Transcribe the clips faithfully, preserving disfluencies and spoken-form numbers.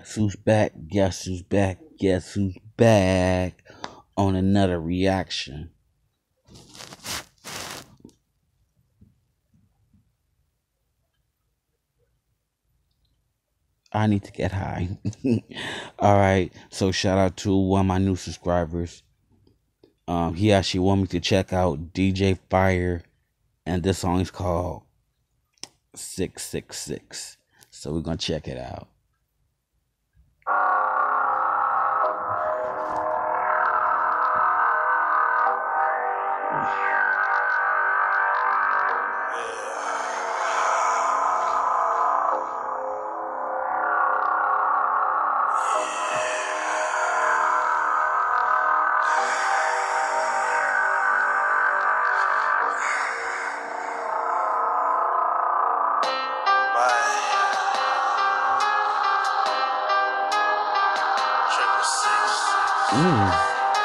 Who's back? Guess who's back? Guess who's back on another reaction? I need to get high. All right. So shout out to one of my new subscribers. Um, he actually wanted me to check out D J Fire, and this song is called six six six. So we're gonna check it out. Mm.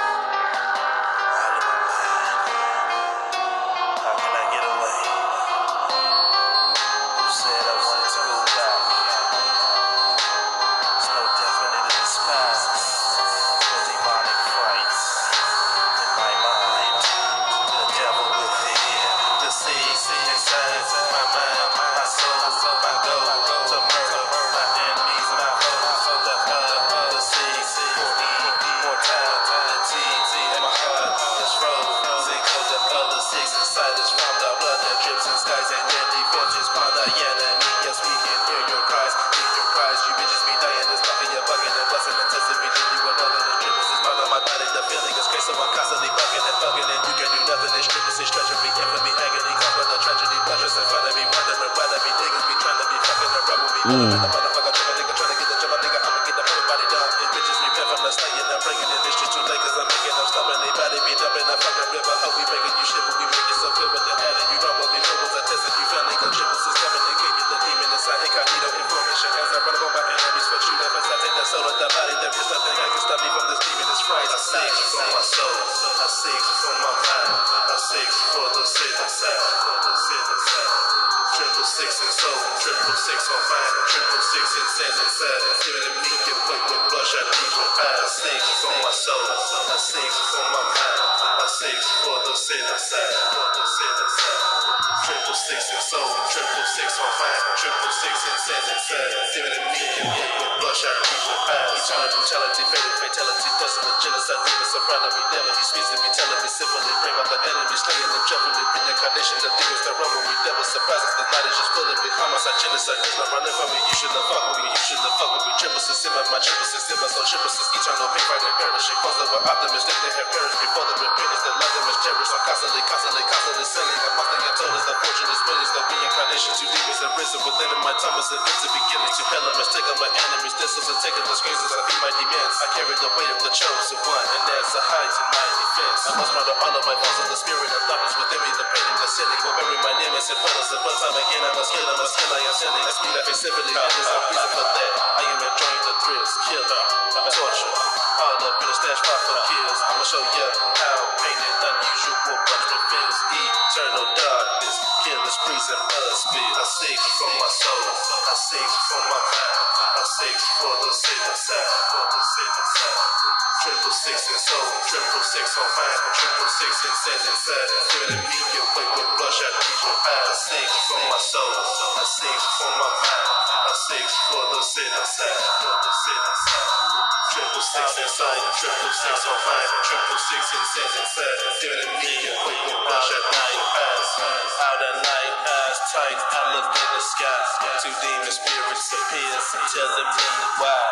So I'm constantly bugging and thugging, and you can do nothing. This strip is stretching me, infamy, agony, cause for the tragedy, pleasures in front of me, wondering whether me niggas be trying to be fucking the rebel me. Mm. The motherfucker tripping, nigga trying to get the job, nigga, I'ma get the everybody down. It bitches me from the slaying, I'm bringing it, this shit too late, cause I'm making them stopping. They body be dumping, I'm fucking river. How we making you shit, but we make it so good with the head, and you know what we feel was a test, and you feel like a triple is coming and kick you the demon inside incognito information. As I run up on my enemies for true love, as I take the soul of the body, there is nothing that can stop me from this demon, this fright. I sing from my soul. I seek for my mind, I seek for the sin inside, for the sin inside. Triple six and soul, triple six on mine, triple six in sin inside. Giving it me, get wet with blush, I need your eye. I seek for my soul, I seek for my mind, I seek for the sin inside, for the sin inside. Triple six and soul, triple six on mine, triple six in sin inside. Giving it me, get wet with blush, I need your eye. Eternal brutality, fatal fatality, desolate genocide, demons surrounding me, devil, he speaks to me, telling me simply, bring out the enemy, slaying them, jumping me, reincarnation, the demons that run with me, devil surprises, the night is just full of me, homicide, genocide, there's no running from me, you shouldn't fuck with me, you shouldn't fuck with me, triple system, my triple system, my soul, triple system, eternal pain, right and perishing, cause they were optimists, they have perished before the repentance, that love them is cherished, I'm constantly, constantly, constantly singing, I'm must get told us the fortune is millions, the reincarnation, two demons have risen within my tongue, is the things of beginning to hell, I'm mistaken my enemies, this is a taking the screens as I feed my demands, I carry the weight of the chosen one, and there's a height in my defense, I must murder all of my foes in the spirit of darkness within me, the pain and the sinning, will bury my name as it follows, and one time again I must kill, I must kill, I am sinning, that's me, that simply, and there's no reason for that, I am enjoying the thrills, kill, torture, all up in a stash spot for kills, I'ma show you how pain and unusual punishment feels, eternal darkness, killer sprees and blood spill, I seek for my soul, I seek for my mind, I seek for the sin inside, for the sin inside. Triple six and soul, triple six on mine, triple six in sin inside. Giving me your weight with blush, I need your eyes. I seek for my soul, I seek for my mind, I seek for the sin inside, for the sin inside. Triple six and soul, triple six on mine, triple six in sin inside. Giving me your weight with blush, I need your eyes. Out at night, eyes tight, I look in the sky. Two demon spirits appear, tell them in the wild.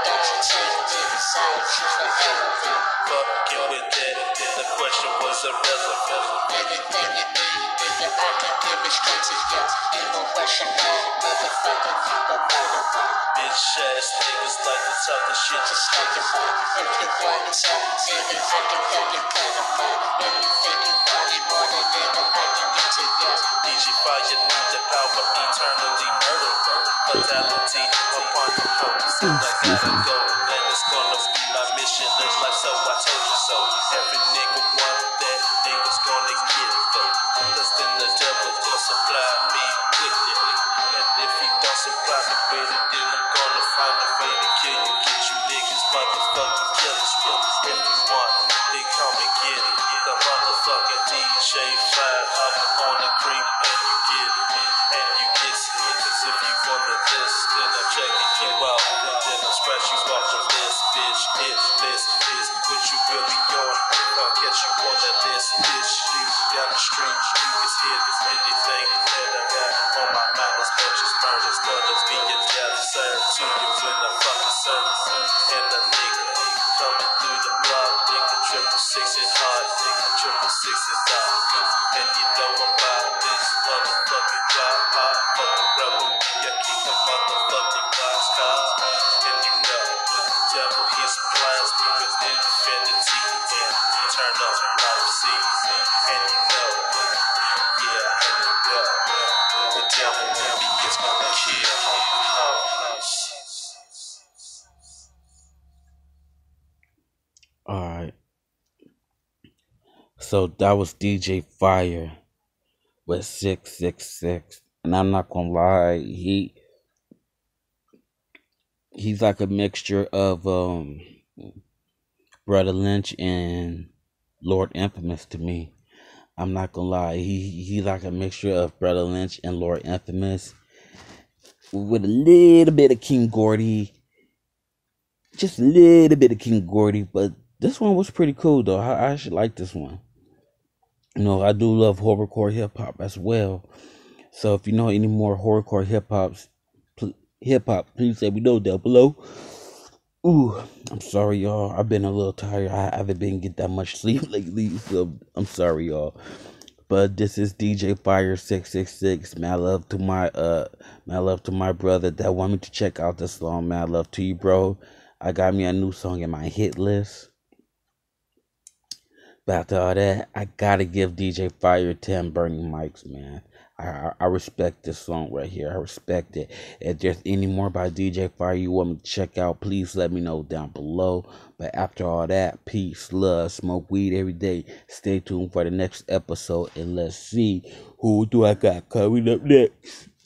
Fucking with that, the question was irrelevant. Bitch ass niggas like to talk the shit, just like it. If you want to talk, baby, I can help you put them on. If you think you want it more than ever, I can get to that. D J Fire need the power, eternally murder. Fatality upon the purpose, and I gotta go. And it's gonna be my mission in life, so I told you so. Every nigga want that, niggas gonna get it though. Cause then the devil gon' supply me with it. And if he don't supply me with it, then I'm gonna find a way to kill till you get you niggas motherfucking killers. If you want, then come and get it. The motherfucking D J Fire up on the creep and you get it. And you miss it. Cause if you on the list, then I'm checking you out. And then I'll scratch you off the list, bitch. Hit list is what you really on. I'll catch you on the list, bitch. You down the street, you is hit anything that I got on my mind. As much as murders, brothers being gathered, served to you when I fucking serve. And the nigga coming through the block, nigga triple six and hard, nigga triple six is out. And you know about this motherfucking drop, I fucking rebel, yeah, keep the motherfucking glass car. And you know, devil his plans because infinity and turn up life sees. And you know, yeah, yeah, the devil is gonna kill. All right. So that was D J Fire with six six six, and I'm not gonna lie, he he's like a mixture of um Brother Lynch and Lord Infamous to me. I'm not gonna lie, he he's like a mixture of Brother Lynch and Lord Infamous with a little bit of King Gordy, just a little bit of King Gordy, but this one was pretty cool though. I, I actually like this one. You know, I do love horrorcore hip hop as well. So if you know any more horrorcore hip hops, pl- hip hop, please let me know down below. Ooh, I'm sorry, y'all. I've been a little tired. I haven't been getting that much sleep lately, so I'm sorry, y'all. But this is D J Fire six six six. Mad love to my uh, mad love to my brother that want me to check out this song. Mad love to you, bro. I got me a new song in my hit list. But after all that, I gotta give D J Fire ten burning mics, man. I, I I respect this song right here. I respect it. If there's any more by D J Fire you want me to check out, please let me know down below. But after all that, peace, love, smoke weed every day. Stay tuned for the next episode, and let's see who do I got coming up next.